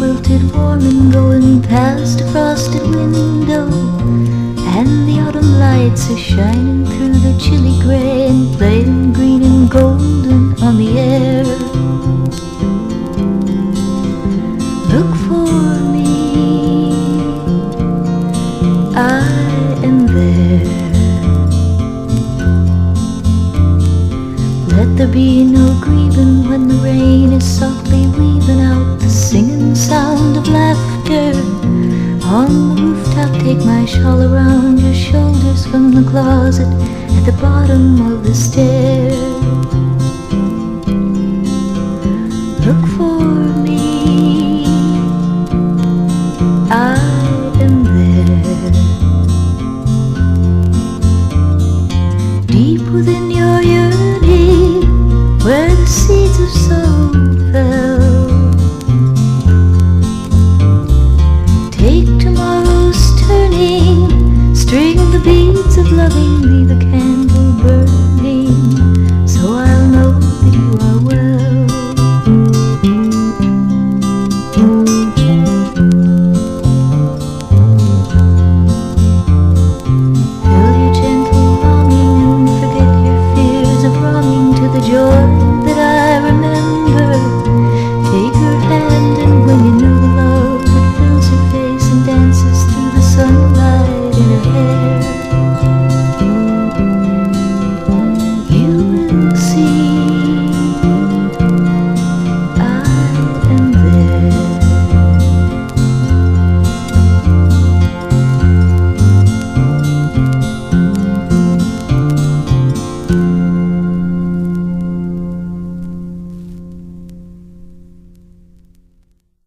melted, warm and going past a frosted window, and the autumn lights are shining through the chilly gray and playing green and golden on the air. Look for me, I am there. Let there be no grieving when the rain is softly weaving out the singing sound of laughter. On the rooftop, take my shawl around your shoulders from the closet at the bottom of the stairs. Look for me, I am there. Deep within your yearning, where the seeds of sorrow fell, take tomorrow's turning, string the beads of loving, leave a candle.